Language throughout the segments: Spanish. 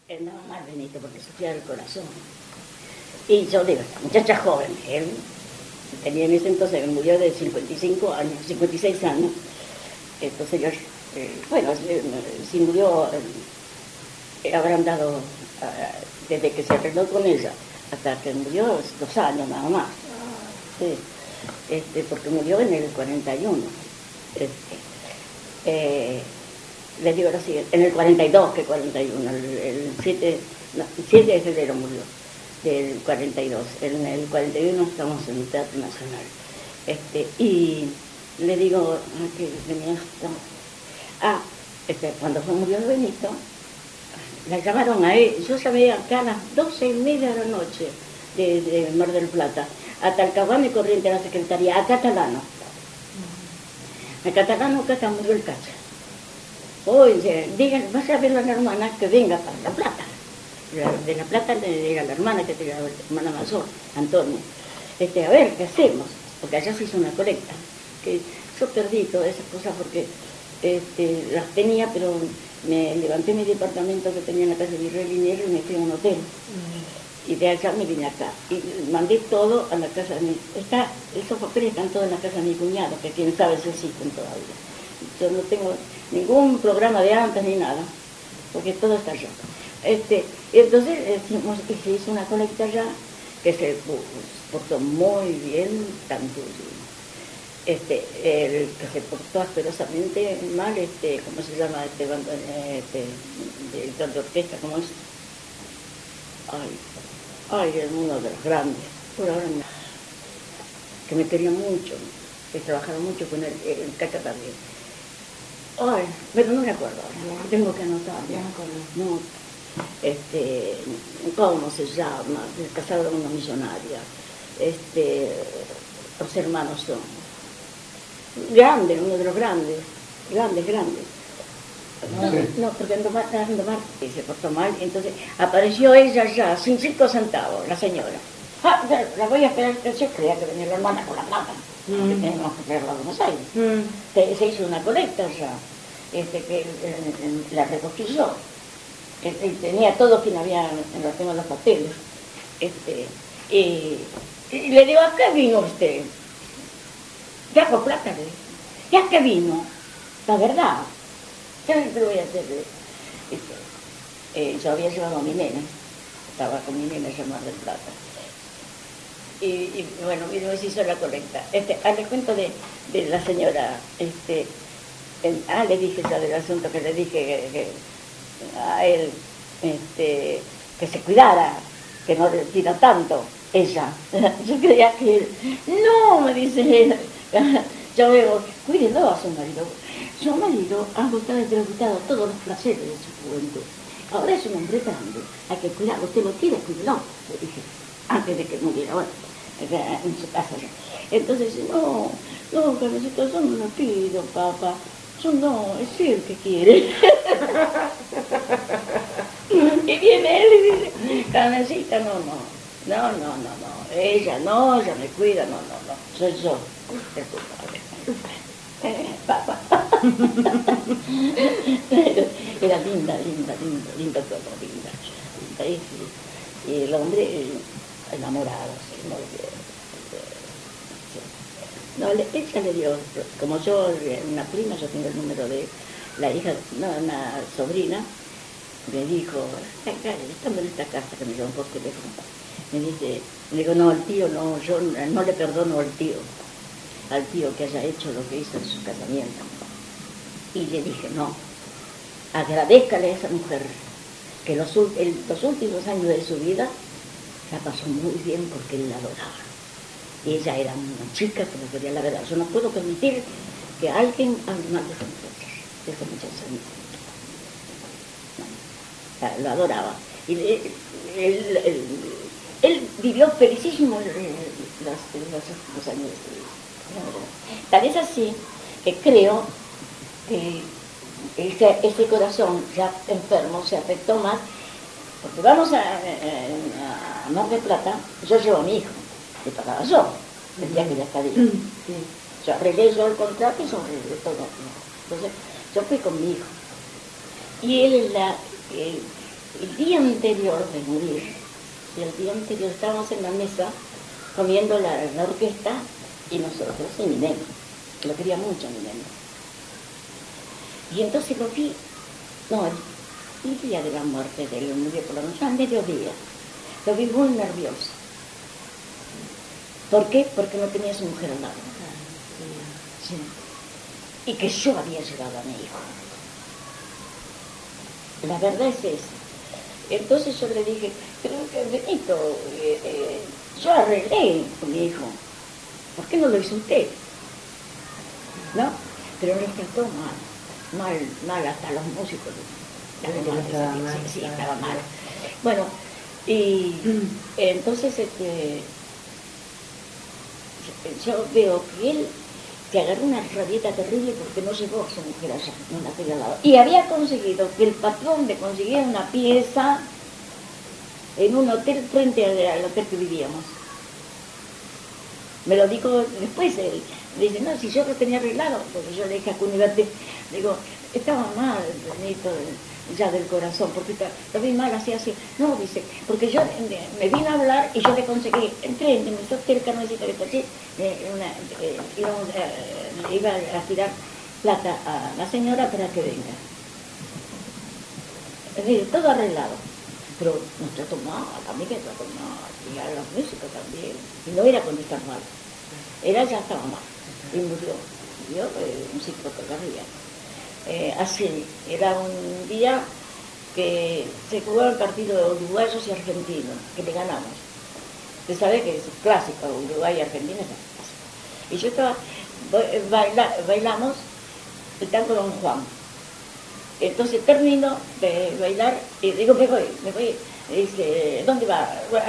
andaba mal Benito porque sufría del corazón. Y yo digo, esta muchacha joven, él tenía en ese entonces, murió de 55 años, 56 años. Entonces yo, bueno, si murió, habrán dado, desde que se arregló con ella hasta que murió, 2 años nada más. Sí. Porque murió en el 41. Les digo lo siguiente, en el 42, que 41, el 7 de febrero murió, del 42. En el 41 estamos en el Teatro Nacional. Y le digo, que venía, cuando murió Benito, la llamaron a él, yo sabía acá a las 12:30 de la noche de Mar del Plata, a Talcahuano y Corrientes, a la Secretaría, a Catalano. A Catalano, acá murió el Cacha. Oye, díganle, vas a ver a la hermana que venga para La Plata. De La Plata le diga a la hermana, que tenía la hermana mayor, Antonio. A ver, ¿qué hacemos? Porque allá se hizo una colecta. Que yo perdí todas esas cosas porque las tenía, pero me levanté mi departamento que tenía en la casa de Virrey Liniers y me fui a un hotel. Y de allá me vine acá. Y mandé todo a la casa de mi... Esos papeles están todos en la casa de mi cuñado, que quién sabe si existen todavía. Yo no tengo ningún programa de antes ni nada, porque todo está allá. Entonces se hizo una colecta allá que se portó muy bien, tanto el que se portó asperosamente mal, ¿cómo se llama el canto de orquesta? ¿Cómo es? Ay, es uno de los grandes, por ahora no, que me quería mucho, que trabajaba mucho con el Cacha también. Ay, pero no me acuerdo ahora, tengo que anotar. No, ¿cómo se llama? Casado con una millonaria. Los hermanos son grandes, uno de los grandes. No, porque Andomar se portó mal, entonces apareció ella ya, sin 5 centavos, la señora. La voy a esperar, yo creía que venía la hermana con la plata, que teníamos que traerla a Buenos Aires. Se hizo una colecta ya, que la recogí yo. Tenía todo quien había, tengo los papeles. Y le digo, ¿a qué vino usted? Ya con plata, le digo. ¿Y a qué vino? La verdad. ¿Qué le voy a hacer? Yo había llevado a mi nena, estaba con mi nena llamada del Plata. Y bueno, vino y se hizo la colecta. Le cuento de la señora, le dije ya del asunto que le dije que a él, que se cuidara, que no le tira tanto, ella. Yo creía que él, no, me dice él, yo veo, cuídelo a su marido. Su marido ha gustado todos los placeres de su juventud. Ahora es un hombre grande, hay que cuidarlo, usted lo quiere, cuídelo, le dije, antes de que muriera, bueno, en su casa. Entonces, no, Carmencita, yo no lo pido, papá, yo no, es él que quiere. Y viene él y dice, Carmencita, no, ella me cuida, no, soy yo, el culpable. Papá. Era linda todo, linda. Y el hombre enamorado, sí, muy bien. No, ella le dio, como yo, una prima, yo tengo el número de la hija, una sobrina, me dijo, estando en esta casa que me llamó por teléfono, me digo, no, al tío no, yo no le perdono al tío que haya hecho lo que hizo en su casamiento. Y le dije, no, agradézcale a esa mujer que los últimos años de su vida la pasó muy bien porque él la adoraba. Y ella era una chica que me quería la verdad. Yo no puedo permitir que alguien hable mal de esa muchacha. No, lo adoraba. Y él vivió felicísimo los últimos años de su vida. Tal es así que creo que ese corazón ya enfermo se afectó más, porque vamos a Mar del Plata, yo llevo a mi hijo, le pagaba yo, el día que ya está vivo. Yo arreglé yo el contrato y yo arreglé todo. Entonces, yo fui con mi hijo. Y él el día anterior de morir, y el día anterior estábamos en la mesa comiendo la orquesta y nosotros, y mi neno, que lo quería mucho mi neno. Y entonces lo vi, no, el día de la muerte de él, murió por la noche, al mediodía, lo vi muy nervioso. ¿Por qué? Porque no tenía a su mujer al lado. Sí. Y que yo había llevado a mi hijo. La verdad es esa. Entonces yo le dije, pero Benito, yo arreglé con mi hijo. ¿Por qué no lo hizo usted? ¿No? Pero nos trató mal hasta los músicos. Sí, estaba mal. Bueno, y entonces yo veo que él se agarró una rabieta terrible porque no llevó a su mujer allá, no la tenía al lado. Y había conseguido que el patrón le consiguiera una pieza en un hotel frente al hotel que vivíamos. Me lo dijo después él. Le dice, no, si yo lo tenía arreglado, porque yo le dije a Cunibate, digo, estaba mal, Benito, ya del corazón, porque lo vi mal, así. No, dice, porque yo me vine a hablar y yo le conseguí, entré en mi hotel Carmencita que está allí, iba a tirar plata a la señora para que venga. Mire, todo arreglado, pero nos trató mal, a mí me trató mal, y a los músicos también, y no era contestar mal, era ya estaba mal, y murió un ciclo que había. Así, era un día que se jugaba el partido de uruguayos y argentinos, que le ganamos. Usted sabe que es clásico, Uruguay y Argentina es clásico. Y yo estaba, bailamos el tango Don Juan. Entonces termino de bailar y digo, me voy. Dice, ¿dónde va?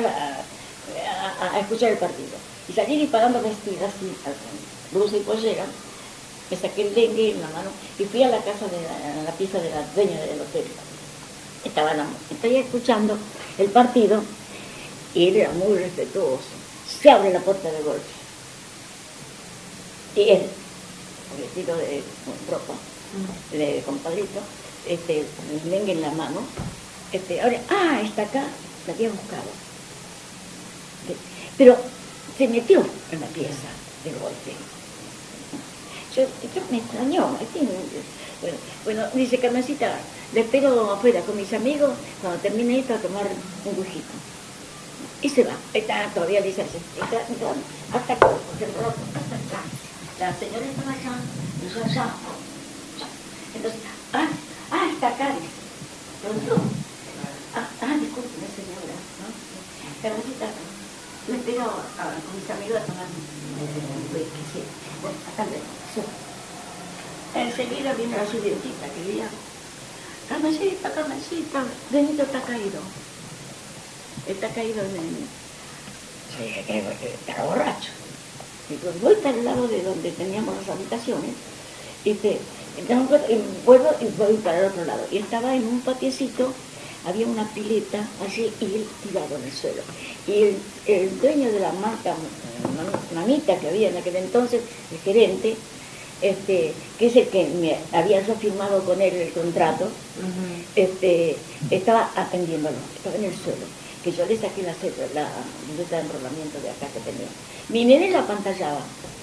A escuchar el partido. Y salí disparando vestida así, blusa y pollera. Me saqué el dengue en la mano y fui a la casa a la pieza de la dueña del hotel. Estaba escuchando el partido y él era muy respetuoso. Se abre la puerta de golpe. Y él, vestido de ropa, de compadrito, el dengue en la mano, ahora, está acá, la había buscado. Pero se metió en la pieza de golpe. Yo me extrañó. Bueno, dice Carmencita, le espero afuera con mis amigos cuando termine esto a tomar un whisky. Y se va. Está todavía dice así. Hasta acá, porque el rojo hasta acá. La señora estaba allá, y yo allá. Entonces, está acá, dice. Pronto. Discúlpeme, señora. ¿No? Carmencita, le espero con mis amigos a tomar un whisky. Sí. Bueno, hasta luego. Enseguida viene la sirvientita que diría, Carmencita, Benito está caído. Está caído está borracho. Y pues voy para el lado de donde teníamos las habitaciones, y vuelvo y voy para el otro lado. Y estaba en un patiecito, había una pileta allí y él tirado en el suelo. Y el dueño de la marca, mamita que había en aquel entonces, el gerente, que es el que me había yo firmado con él el contrato, estaba atendiéndolo, estaba en el suelo, que yo le saqué la libreta de enrolamiento de acá que tenía. Mi nene la pantallaba,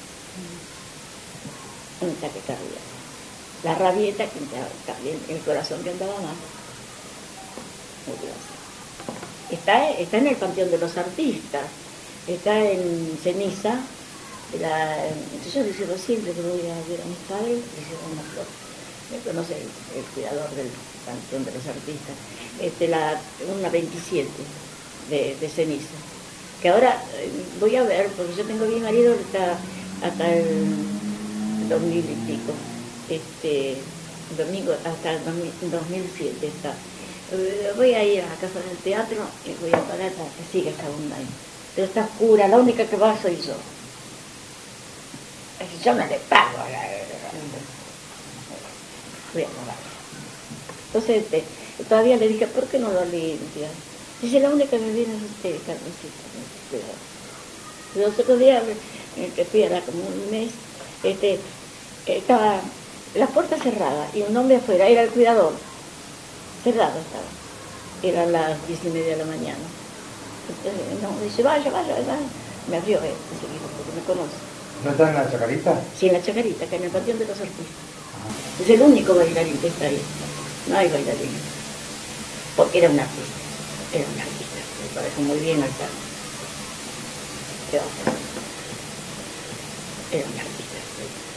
un ataque cardíaco, la rabieta, que también el corazón que andaba mal. Está en el Panteón de los Artistas, está en ceniza. Yo les digo siempre que voy a ver a mis padres, les llevo una flor. Me conoce el cuidador del Panteón de los Artistas, una 27 de ceniza. Que ahora voy a ver, porque yo tengo mi marido que está hasta el 2000 y pico, domingo hasta el 2007 está. Voy a ir a la casa del teatro y voy a pagar para que siga esta onda ahí. Pero está oscura, la única que va soy yo. Yo no le pago a la... Voy a pagar. Entonces todavía le dije, ¿por qué no lo limpias? Dice, la única que me viene es usted, Carmencita. Los otros días, que fui a como un mes, estaba la puerta cerrada y un hombre afuera, era el cuidador. Cerrado estaba. Eran las 10:30 de la mañana. Entonces, no, dice, vaya, vaya, vaya. Me abrió enseguida, porque me conoce. ¿No está en la Chacarita? Sí, en la Chacarita, que en el Panteón de los Artistas. Es el único bailarín que está ahí. No hay bailarín. Porque era un artista. Era un artista. Me parece muy bien al tango. Era un artista.